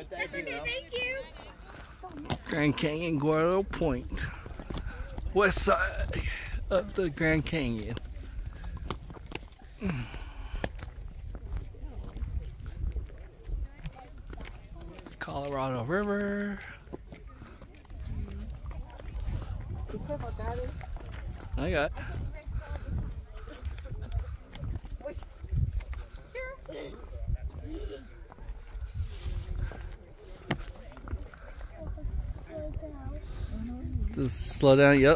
Thank you. Grand Canyon, Guano Point. West side of the Grand Canyon. Colorado River. I got it. Just slow down, yep.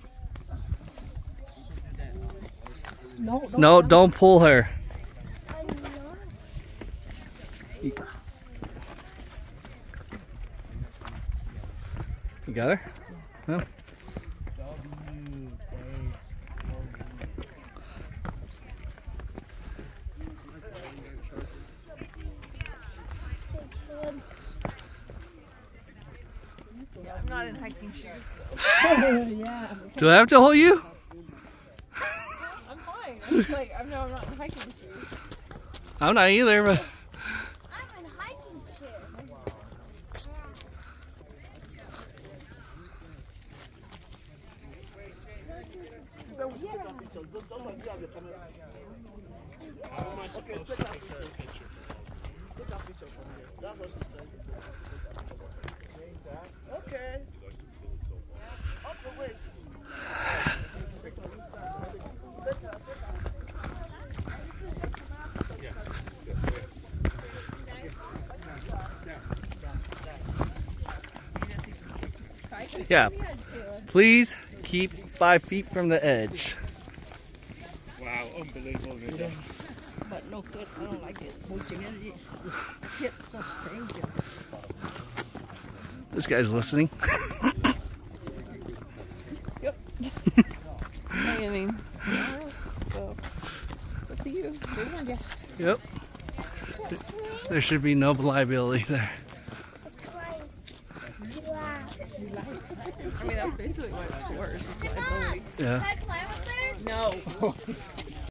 No, don't pull her. You got her? No. Yeah, I'm not in hiking shoes. Yeah. Do I have to hold you? I'm fine. I'm just like, I'm not in hiking shoes. I'm not either, but. I'm in hiking shoes. Okay. Wait. Yeah. Please keep 5 feet from the edge. Wow, unbelievable. But no good. I don't like it. This hip so strange. This guy's listening. Yep. I mean, so it's up to you. Yep. There should be no liability there. I mean, that's basically what it's for. It's just liability. Yeah. Can I climb up there? No.